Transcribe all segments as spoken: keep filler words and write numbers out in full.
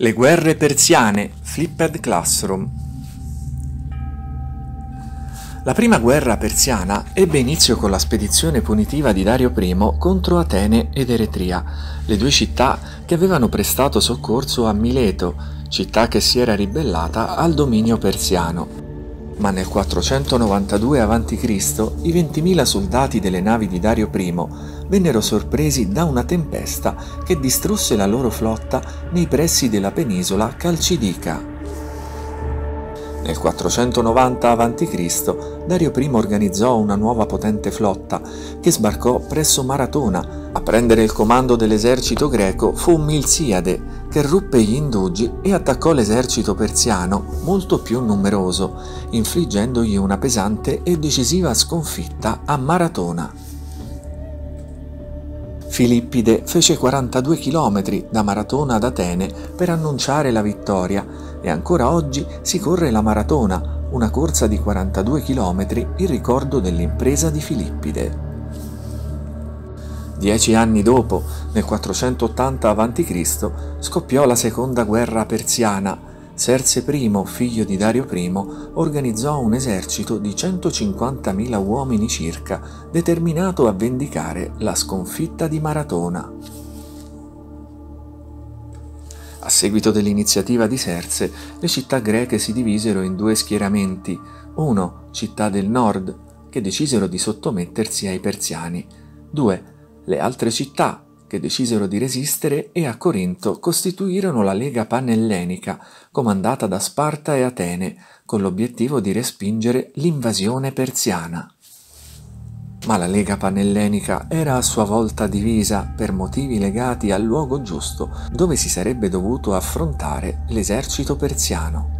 Le guerre persiane, Flipped Classroom. La prima guerra persiana ebbe inizio con la spedizione punitiva di Dario I contro Atene ed Eretria, le due città che avevano prestato soccorso a Mileto, città che si era ribellata al dominio persiano. Ma nel quattrocentonovantadue avanti Cristo i ventimila soldati delle navi di Dario I vennero sorpresi da una tempesta che distrusse la loro flotta nei pressi della penisola Calcidica. Nel quattrocentonovanta avanti Cristo Dario I organizzò una nuova potente flotta che sbarcò presso Maratona. A prendere il comando dell'esercito greco fu Milziade, che ruppe gli indugi e attaccò l'esercito persiano, molto più numeroso, infliggendogli una pesante e decisiva sconfitta a Maratona. Filippide fece quarantadue chilometri da Maratona ad Atene per annunciare la vittoria e ancora oggi si corre la Maratona, una corsa di quarantadue chilometri in ricordo dell'impresa di Filippide. Dieci anni dopo, nel quattrocentottanta avanti Cristo, scoppiò la seconda guerra persiana. Serse I, figlio di Dario I, organizzò un esercito di centocinquantamila uomini circa, determinato a vendicare la sconfitta di Maratona. A seguito dell'iniziativa di Serse, le città greche si divisero in due schieramenti, uno, città del nord, che decisero di sottomettersi ai persiani, due, le altre città, che decisero di resistere e a Corinto costituirono la Lega Panellenica, comandata da Sparta e Atene, con l'obiettivo di respingere l'invasione persiana. Ma la Lega Panellenica era a sua volta divisa per motivi legati al luogo giusto dove si sarebbe dovuto affrontare l'esercito persiano.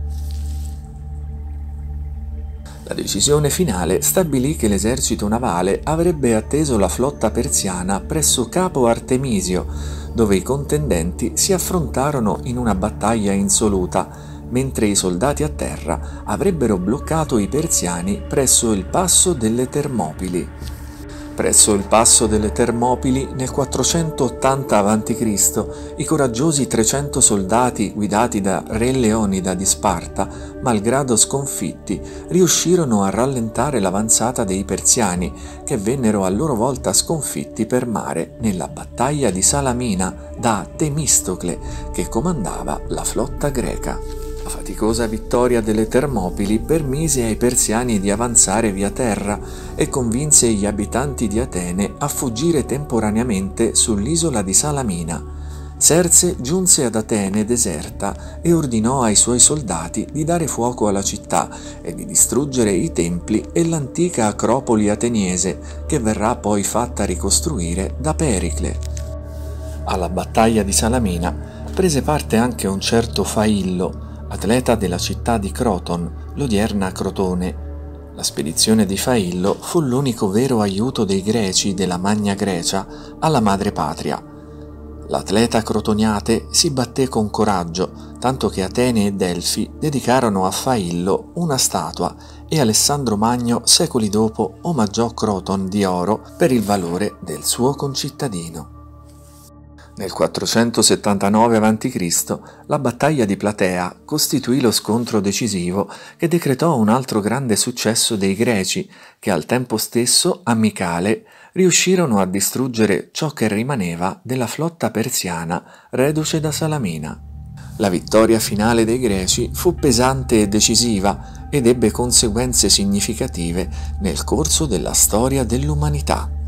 La decisione finale stabilì che l'esercito navale avrebbe atteso la flotta persiana presso Capo Artemisio, dove i contendenti si affrontarono in una battaglia insoluta, mentre i soldati a terra avrebbero bloccato i persiani presso il passo delle Termopili. Presso il passo delle Termopili, nel quattrocentottanta avanti Cristo, i coraggiosi trecento soldati guidati da re Leonida di Sparta, malgrado sconfitti, riuscirono a rallentare l'avanzata dei persiani, che vennero a loro volta sconfitti per mare nella battaglia di Salamina da Temistocle, che comandava la flotta greca. La faticosa vittoria delle Termopili permise ai persiani di avanzare via terra e convinse gli abitanti di Atene a fuggire temporaneamente sull'isola di Salamina. Serse giunse ad Atene deserta e ordinò ai suoi soldati di dare fuoco alla città e di distruggere i templi e l'antica acropoli ateniese, che verrà poi fatta ricostruire da Pericle. Alla battaglia di Salamina prese parte anche un certo Faillo, atleta della città di Croton, l'odierna Crotone. La spedizione di Faillo fu l'unico vero aiuto dei greci della Magna Grecia alla madrepatria. L'atleta crotoniate si batté con coraggio, tanto che Atene e Delfi dedicarono a Faillo una statua e Alessandro Magno secoli dopo omaggiò Croton di oro per il valore del suo concittadino. Nel quattrocentosettantanove avanti Cristo la battaglia di Platea costituì lo scontro decisivo che decretò un altro grande successo dei Greci, che al tempo stesso, a Micale, riuscirono a distruggere ciò che rimaneva della flotta persiana reduce da Salamina. La vittoria finale dei Greci fu pesante e decisiva ed ebbe conseguenze significative nel corso della storia dell'umanità.